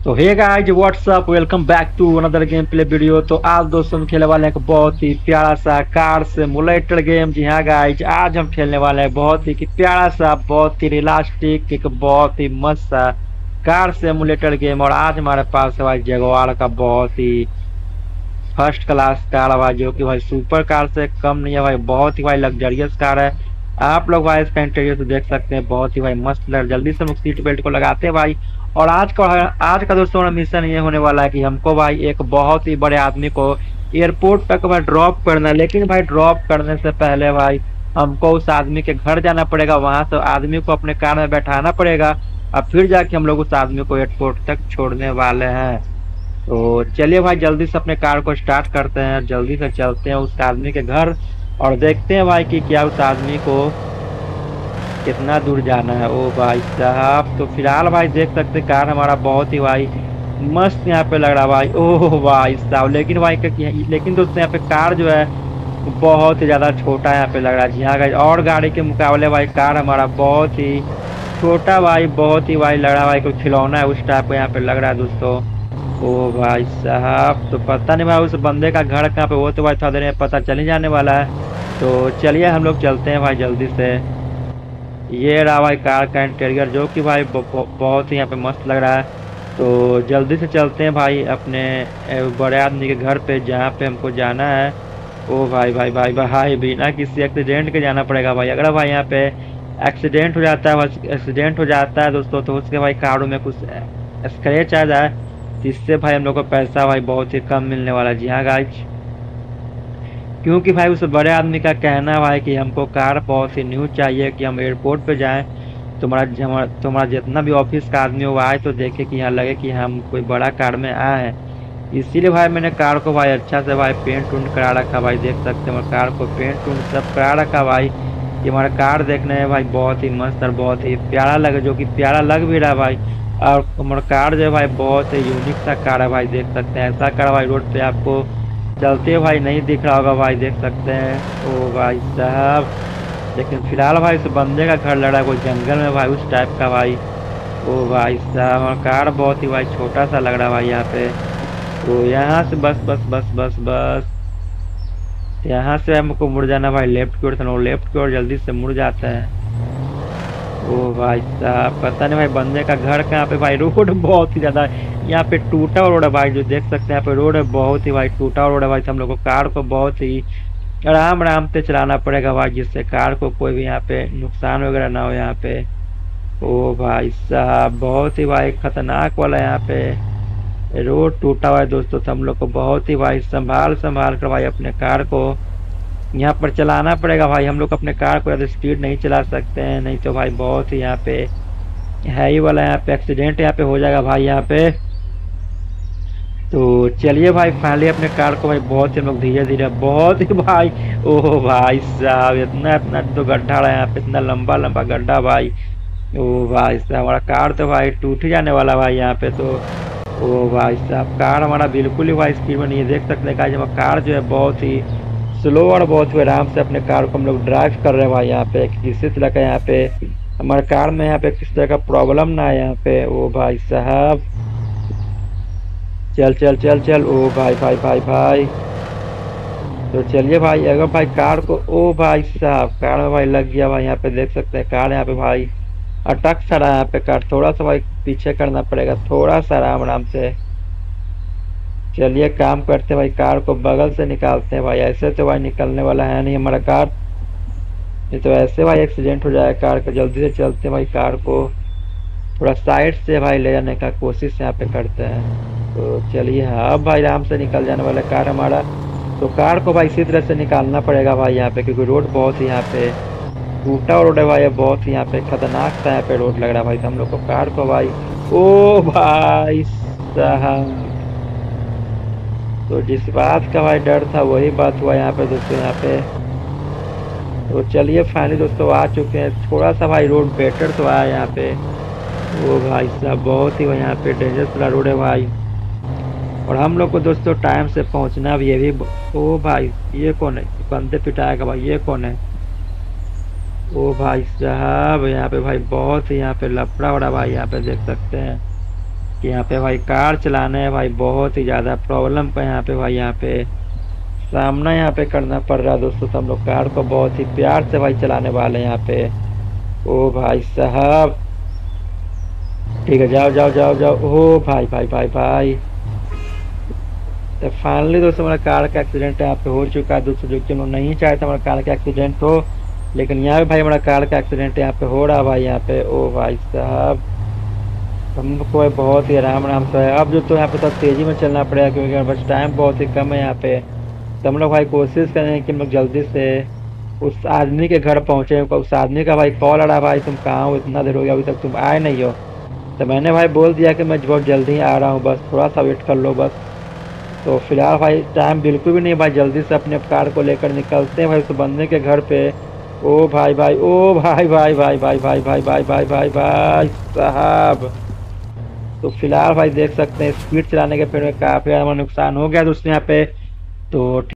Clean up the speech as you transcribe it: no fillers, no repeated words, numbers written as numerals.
तो hey guys what's up, welcome back to another gameplay video. तो आज दोस्तों हम खेलने वाले हैं एक बहुत ही प्यारा सा कार सिमुलेटर गेम। जी हाँ गाइस, आज हम खेलने वाले हैं बहुत ही प्यारा सा, बहुत ही रियलिस्टिक, एक बहुत ही मस्त सा कार सिमुलेटर गेम। और आज हमारे पास है भाई जगुआर का बहुत ही फर्स्ट क्लास कार है भाई, जो कि भाई सुपर कार से कम नहीं है भाई, बहुत ही भाई लग्जरियस कार है। आप लोग भाई इसका इंटीरियर तो देख सकते हैं, बहुत ही भाई मस्त लग। जल्दी से हम लोग सीट बेल्ट को लगाते हैं भाई। और आज का दोस्तों हमारा मिशन ये होने वाला है कि हमको भाई एक बहुत ही बड़े आदमी को एयरपोर्ट तक भाई ड्रॉप करना है। लेकिन भाई ड्रॉप करने से पहले भाई हमको उस आदमी के घर जाना पड़ेगा, वहां से आदमी को अपने कार में बैठाना पड़ेगा और फिर जाके हम लोग उस आदमी को एयरपोर्ट तक छोड़ने वाले हैं। तो चलिए भाई जल्दी से अपने कार को स्टार्ट करते हैं, जल्दी से चलते हैं उस आदमी के घर और देखते हैं भाई कि क्या उस आदमी को कितना दूर जाना है। ओ भाई साहब, तो फिलहाल भाई देख सकते कार हमारा बहुत ही भाई मस्त यहाँ पे लग रहा भाई। ओह भाई साहब, लेकिन भाई लेकिन दोस्तों यहाँ पे कार जो है बहुत ही ज्यादा छोटा यहाँ पे लग रहा है। जी हाँ गाइस, और गाड़ी के मुकाबले भाई कार हमारा बहुत ही छोटा भाई, बहुत ही भाई लग रहा है भाई कोई खिलौना है उस टाइप का यहाँ पे लग रहा है दोस्तों। ओ भाई साहब, तो पता नहीं भाई उस बंदे का घर कहाँ पे, वो तो भाई थोड़ा देर में पता चल ही जाने वाला है। तो चलिए हम लोग चलते हैं भाई जल्दी से। ये रहा भाई कार का इंटीरियर, जो कि भाई बहुत ही यहाँ पे मस्त लग रहा है। तो जल्दी से चलते हैं भाई अपने बड़े आदमी के घर पे, जहाँ पे हमको जाना है। ओ भाई भाई भाई भाई, बिना किसी एक्सीडेंट के जाना पड़ेगा भाई। अगर भाई यहाँ पे एक्सीडेंट हो जाता है, एक्सीडेंट हो जाता है दोस्तों, तो उसके भाई कारों में कुछ स्क्रैच आ जाए, जिससे भाई हम लोग को पैसा भाई बहुत ही कम मिलने वाला है। जी हाँ गाइज, क्योंकि भाई उस बड़े आदमी का कहना है भाई कि हमको कार बहुत ही न्यू चाहिए कि हम एयरपोर्ट पे जाएं। तुम्हारा जितना भी ऑफिस का आदमी हो आए तो देखे कि यहाँ लगे कि हम कोई बड़ा कार में आए हैं। इसीलिए भाई मैंने कार को भाई अच्छा से भाई पेंट उंट करा रखा भाई, देख सकते हैं कार को पेंट उंट सब करा रखा भाई। कि हमारा कार देखने में भाई बहुत ही मस्त और बहुत ही प्यारा लगे, जो कि प्यारा लग भी रहा भाई। और हमारा कार जो है भाई बहुत ही यूनिक सा कार है भाई, देख सकते हैं ऐसा कार भाई रोड पे आपको चलते भाई नहीं दिख रहा होगा भाई, देख सकते हैं। ओ भाई साहब, लेकिन फिलहाल भाई उस बंदे का घर लड़ा है कोई जंगल में भाई, उस टाइप का भाई। ओ भाई साहब, हमारा कार बहुत ही भाई छोटा सा लग रहा है भाई यहाँ पे। तो यहाँ से बस बस बस बस बस यहाँ से हमको मुड़ जाना भाई लेफ्ट की ओर, तो लेफ्ट की ओर जल्दी से मुड़ जाता है। ओ भाई साहब, पता नहीं भाई बंदे का घर कहाँ पे भाई। रोड बहुत ही ज्यादा यहाँ पे टूटा रोड है भाई, जो देख सकते हैं यहाँ पे रोड है बहुत ही भाई टूटा रोड है भाई। तो हम लोग को कार को बहुत ही आराम आराम से चलाना पड़ेगा भाई, जिससे कार को कोई भी यहाँ पे नुकसान वगैरह ना हो यहाँ पे। ओ भाई साहब, बहुत ही भाई खतरनाक वाला यहाँ पे रोड टूटा हुआ है दोस्तों। तो हम लोग को बहुत ही भाई संभाल संभाल कर भाई अपने कार को यहाँ पर चलाना पड़ेगा भाई। हम लोग अपने कार को ज़्यादा स्पीड नहीं चला सकते हैं, नहीं तो भाई बहुत ही यहाँ पे है ही वाला यहाँ पे एक्सीडेंट यहाँ पे हो जाएगा भाई यहाँ पे। तो चलिए भाई फाइनली अपने कार को भाई बहुत ही हम लोग धीरे धीरे, बहुत ही भाई ओह भाई साहब, इतना इतना तो गड्ढा रहा है यहाँ पे, इतना लंबा लंबा गड्ढा भाई। ओ भाई साहब, हमारा कार तो भाई टूट ही जाने वाला भाई यहाँ पे। तो ओ भाई साहब, कार हमारा बिल्कुल ही भाई स्पीड में नहीं है, देख सकते हैं गाइस हमारा कार जो है बहुत ही स्लो और बहुत ही आराम से अपने कार को हम लोग ड्राइव कर रहे हैं भाई यहाँ पे। किसी तरह का यहाँ पे हमारे कार में यहाँ पे किसी तरह का प्रॉब्लम ना है यहाँ पे। ओ भाई साहब, चल चल चल चल, ओ भाई भाई भाई भाई। तो चलिए भाई अगर भाई कार को, ओ भाई साहब कार में भाई लग गया भाई यहाँ पे, देख सकते हैं कार यहाँ पे भाई अटक सा रहा है यहाँ पे कार, थोड़ा सा भाई पीछे करना पड़ेगा, थोड़ा सा आराम आराम से। चलिए काम करते हैं भाई, कार को बगल से निकालते हैं भाई, ऐसे तो भाई निकलने वाला है नहीं हमारा कार, ये तो ऐसे भाई एक्सीडेंट हो जाएगा कार का। जल्दी से चलते हैं भाई, कार को थोड़ा साइड से भाई ले जाने का कोशिश यहाँ पे करते हैं। तो चलिए हाँ, अब भाई आराम से निकल जाने वाला कार हमारा। तो कार को भाई इसी तरह से निकालना पड़ेगा भाई यहाँ पे, क्योंकि रोड बहुत ही यहाँ पे टूटा रोड है भाई, बहुत ही यहाँ पे खतरनाक सा यहाँ पे रोड लग रहा है भाई। तो हम लोग को कार को भाई, ओ भाई साहब, तो जिस बात का भाई डर था वही बात हुआ यहाँ पे दोस्तों यहाँ पे। तो चलिए फाइनली दोस्तों आ चुके हैं, थोड़ा सा भाई रोड बेटर तो आया यहाँ पे। ओ भाई साहब, बहुत ही यहाँ पे डेंजरस वाला रोड है भाई, और हम लोग को दोस्तों टाइम से पहुँचना भी, ये भी। ओ भाई ये कौन है, बंदे पिटाएगा भाई, ये कौन है। ओ भाई साहब, यहाँ पे भाई बहुत ही यहाँ पे लफड़ा वड़ा भाई यहाँ पे देख सकते हैं। कि यहाँ पे भाई कार चलाना है भाई, बहुत ही ज़्यादा प्रॉब्लम का यहाँ पे भाई यहाँ पे सामना यहाँ पे करना पड़ रहा है दोस्तों। तो हम लोग कार को बहुत ही प्यार से भाई चलाने वाले हैं यहाँ पे। ओ भाई साहब, ठीक है, जाओ जाओ जाओ जाओ। ओ भाई भाई भाई भाई, तो फाइनली दोस्तों हमारा कार का एक्सीडेंट यहाँ पे हो चुका है दोस्तों, जो कि हम लोग नहीं चाहते हमारा कार का एक्सीडेंट हो, लेकिन यहाँ पे भाई हमारा कार का एक्सीडेंट यहाँ पे हो रहा है भाई यहाँ पे। ओ भाई साहब, हमको बहुत ही आराम आराम से है। अब जो तो यहाँ पे सब तेजी में चलना पड़ेगा, क्योंकि हमारे पास टाइम बहुत ही कम है यहाँ पे। तो हम लोग भाई कोशिश करेंगे कि हम लोग जल्दी से उस आदमी के घर पहुँचे। उस आदमी का भाई कॉल आ रहा है, भाई तुम कहाँ हो, इतना देर हो गया अभी तक तुम आए नहीं हो। तो मैंने भाई बोल दिया कि मैं बहुत जल्दी ही आ रहा हूँ, बस थोड़ा सा वेट कर लो बस। तो फिलहाल भाई टाइम बिल्कुल भी नहीं भाई, जल्दी से अपने कार को लेकर निकलते हैं भाई उस बंदे के घर पे। ओ भाई भाई, ओ भाई भाई भाई भाई भाई भाई भाई भाई भाई भाई साहब, तो फिलहाल भाई देख सकते हैं स्पीड चलाने के पेड़ में काफी ज्यादा नुकसान हो गया दोस्तों यहाँ पे। तो